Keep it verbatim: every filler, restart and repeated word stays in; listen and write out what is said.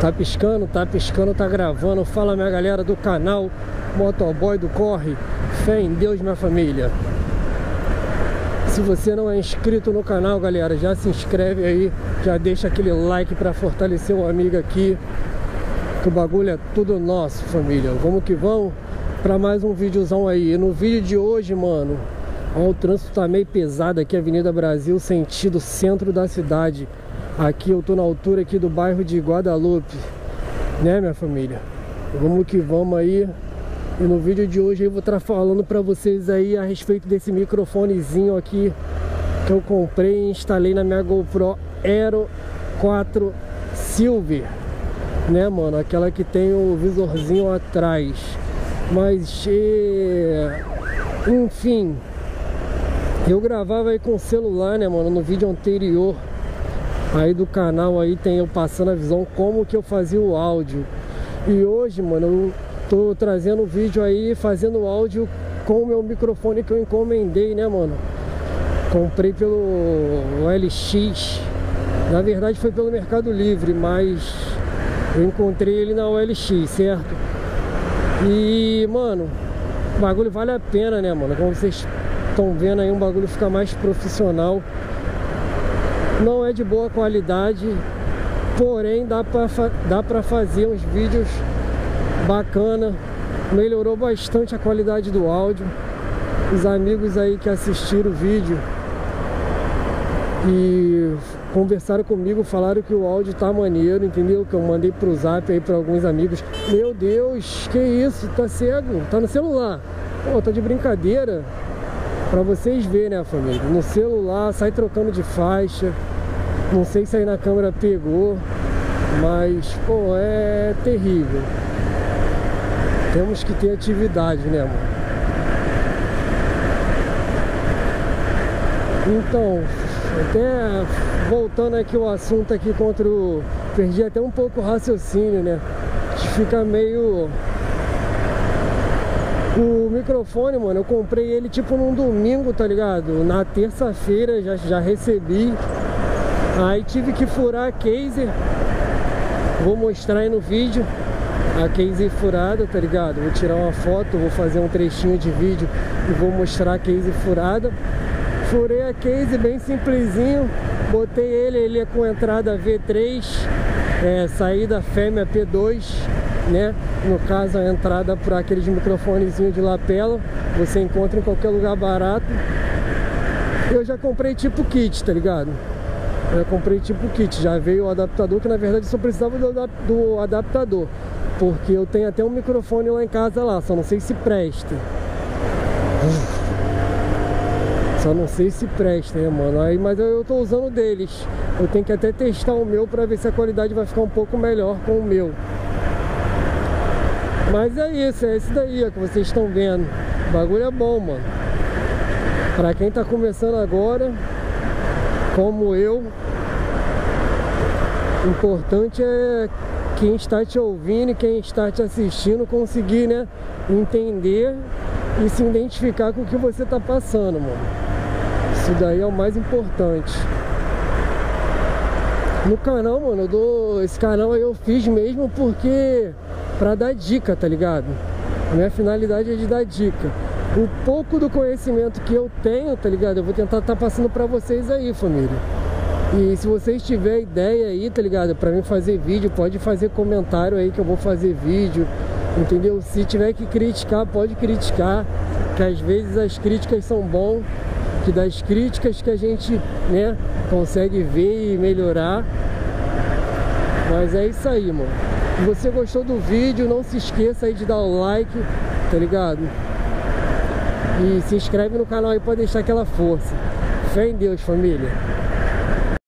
Tá piscando, tá piscando, tá gravando. Fala, minha galera do canal Motoboy do Corre. Fé em Deus, minha família. Se você não é inscrito no canal, galera, já se inscreve aí, já deixa aquele like pra fortalecer o amigo aqui, que o bagulho é tudo nosso, família. Vamos que vamos pra mais um videozão aí. E no vídeo de hoje, mano, ó, o trânsito tá meio pesado aqui, Avenida Brasil, sentido centro da cidade. Aqui eu tô na altura aqui do bairro de Guadalupe, né, minha família? Vamos que vamos aí. E no vídeo de hoje eu vou estar falando pra vocês aí a respeito desse microfonezinho aqui que eu comprei e instalei na minha GoPro Hero quatro Silver, né, mano? Aquela que tem o visorzinho atrás. Mas, é... enfim, eu gravava aí com o celular, né, mano? No vídeo anterior aí do canal aí tem eu passando a visão como que eu fazia o áudio. E hoje, mano, eu tô trazendo o vídeo aí, fazendo o áudio com o meu microfone que eu encomendei, né, mano? Comprei pelo O L X. Na verdade foi pelo Mercado Livre, mas eu encontrei ele na O L X, certo? E, mano, o bagulho vale a pena, né, mano? Como vocês estão vendo aí, um bagulho fica mais profissional. Não é de boa qualidade, porém dá pra, dá pra fazer uns vídeos bacana. Melhorou bastante a qualidade do áudio. Os amigos aí que assistiram o vídeo e conversaram comigo, falaram que o áudio tá maneiro, entendeu? Que eu mandei pro zap aí pra alguns amigos. Meu Deus, que isso? Tá cego? Tá no celular? Pô, tá de brincadeira? Pra vocês verem, né, família? No celular, sai trocando de faixa. Não sei se aí na câmera pegou, mas, pô, é terrível. Temos que ter atividade, né, mano? Então, até voltando aqui o assunto aqui contra o... Perdi até um pouco o raciocínio, né? A gente fica meio... O microfone, mano, eu comprei ele tipo num domingo, tá ligado? Na terça-feira já, já recebi. Aí tive que furar a case. Vou mostrar aí no vídeo a case furada, tá ligado? Vou tirar uma foto, vou fazer um trechinho de vídeo e vou mostrar a case furada. Furei a case bem simplesinho. Botei ele, ele é com entrada V três, é, saída fêmea P dois, né? No caso a entrada para aqueles microfonezinhos de lapela, você encontra em qualquer lugar barato. Eu já comprei tipo kit, tá ligado? Eu já comprei tipo kit, já veio o adaptador, que na verdade só precisava do, adap do adaptador, porque eu tenho até um microfone lá em casa lá, só não sei se presta. Só não sei se presta, né, mano? Aí, mas eu, eu tô usando deles. Eu tenho que até testar o meu pra ver se a qualidade vai ficar um pouco melhor com o meu. Mas é isso, é esse daí ó, que vocês estão vendo. O bagulho é bom, mano. Pra quem tá começando agora, como eu, o importante é quem está te ouvindo e quem está te assistindo conseguir, né, entender e se identificar com o que você tá passando, mano. Isso daí é o mais importante. No canal, mano, eu dou... Esse canal aí eu fiz mesmo porque... Pra dar dica, tá ligado? A minha finalidade é de dar dica. O pouco do conhecimento que eu tenho, tá ligado? Eu vou tentar tá passando pra vocês aí, família. E se vocês tiverem ideia aí, tá ligado? Pra mim fazer vídeo, pode fazer comentário aí que eu vou fazer vídeo. Entendeu? Se tiver que criticar, pode criticar. Que às vezes as críticas são bom. Que das críticas que a gente, né, consegue ver e melhorar. Mas é isso aí, mano. Se você gostou do vídeo, não se esqueça aí de dar o like, tá ligado? E se inscreve no canal aí pra deixar aquela força. Fé em Deus, família.